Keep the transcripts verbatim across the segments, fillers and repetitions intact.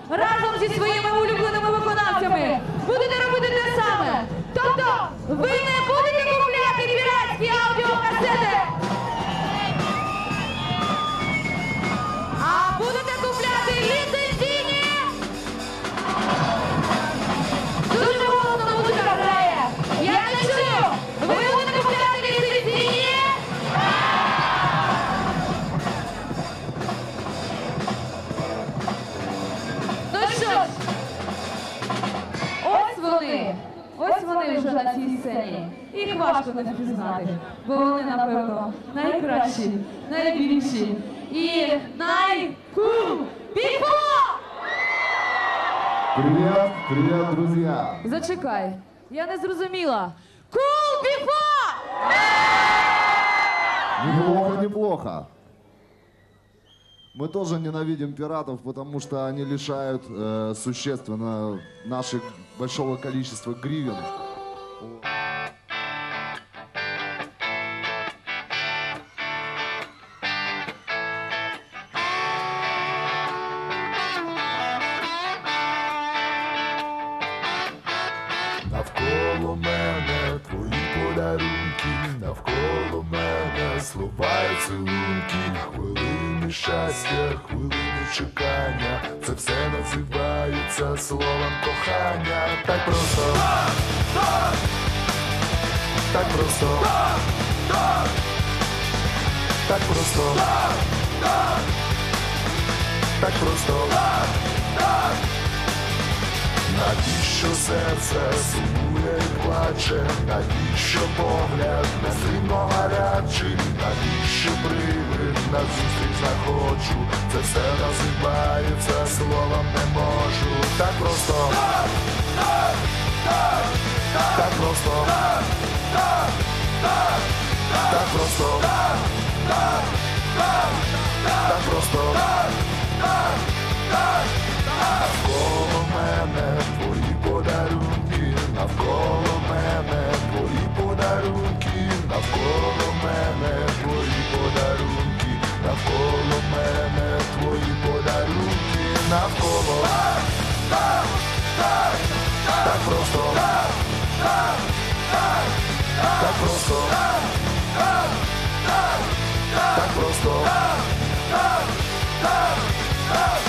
разом зі своїми улюбленими виконавцями будете робити те саме. Тобто, ви не будете купляти піратські аудіокасети, а будете купляти ліцензійні. Дуже голосно музика грає. Я не чую. Ви будете купляти ліцензійні. Ну що ж, ось вони. Ось вони вже на цій сцені. Їх важко не впізнати, бо вони, напевно, найкращі, найбільші і найкул. Біфо! Привет, привет, друзья! Зачекай, я не зрозуміла. Кул Біфо! Неплохо, неплохо. Мы тоже ненавидим пиратов, потому что они лишают э, существенно наших большого количества гривен. Навколо мене твої подарунки, навколо мене слова і цілунки, хвилини щастя, хвилини чекання, це все називається словом кохання. Так просто, так, так просто, так, так просто, так, так просто, так. Навіщо серце сумує і плаче, навіщо погляд нестримно гарячий, навіщо привид назустріч захочу, це все називається словом не можу. Так просто, так, так, так, так просто, так, так, так, так просто, так, так, так, так просто, так, так, так. Навколо мене твої подарунки, навколо мене твої подарунки, навколо мене твої подарунки, навколо мене твої подарунки, навколо так, так, так, так просто, так, так, так, так просто, так, так, так, так просто, так, так, так, так.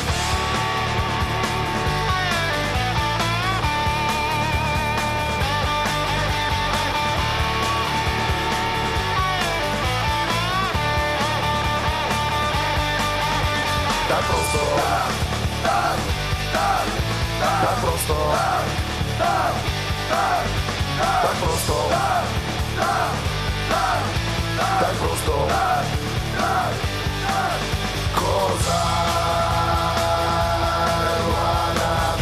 Так просто, так, так, так, так просто, так, так, так, так просто, так, так, так просто, так, так, так. Коза рвана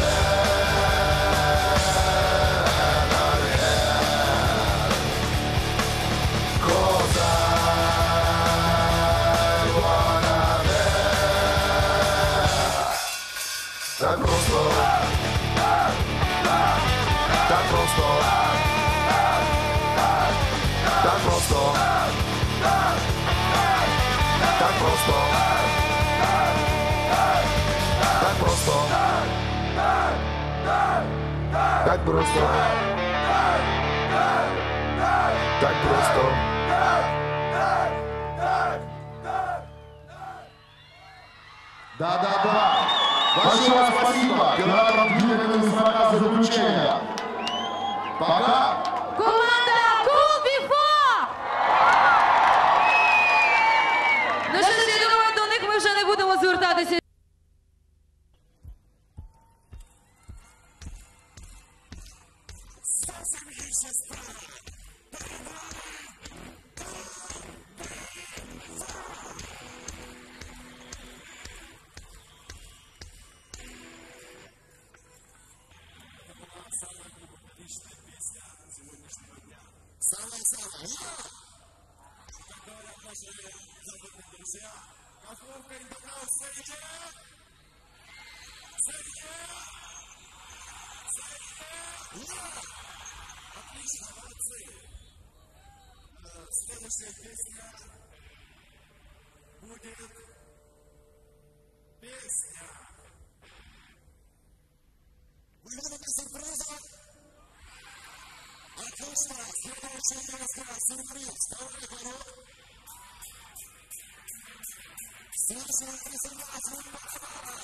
коза рвана. Так просто, так, так, так просто, так, так, так просто, так, так просто, так просто, так просто, так просто. Да-да-да! Большое спасибо пиратам Дмитрию Смока за заключение. Пока! Команда Кул Біфо! Ну що ж, я думаю, до них ми вже не будемо звертатися. Следующая песня будет песня невелика сюрприза. Отлично, следующий рассказ, сюрприз, второй ходок. Следующий презентация Бахара.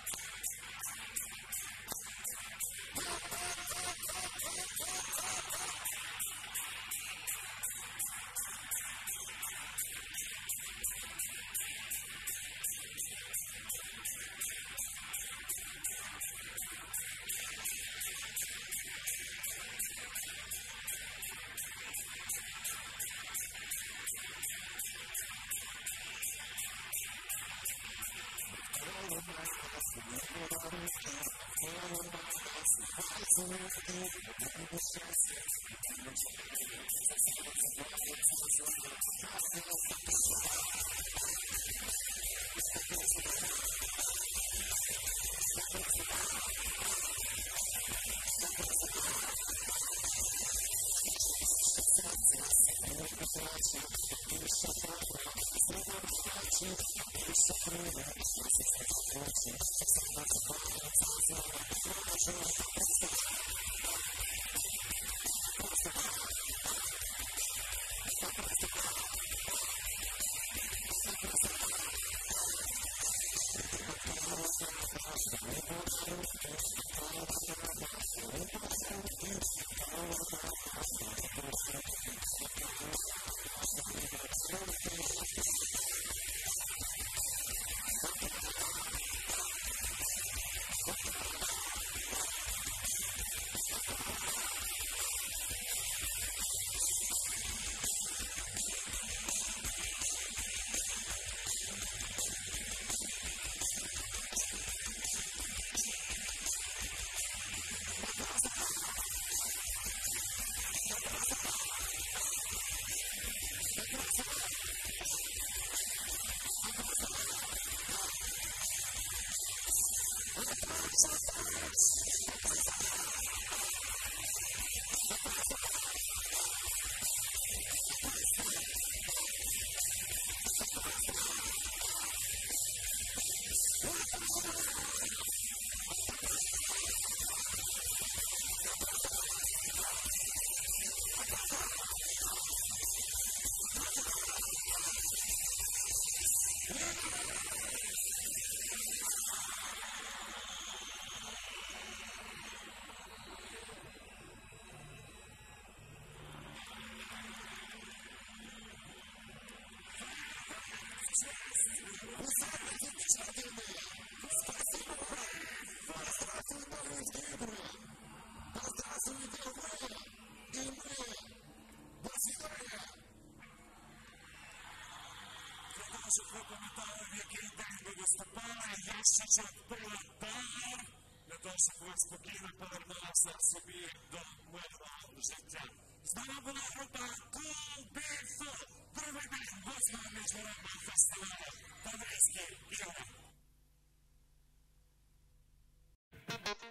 Щоб ви пам'ятали, в який день ви виступали, ящичок пилотар, для того, щоб ви спокійно повернулися собі до мирного життя. З нами була група Cool Big Foot. Другий день восьмого міжнародного фестивалю Таврійські ігри.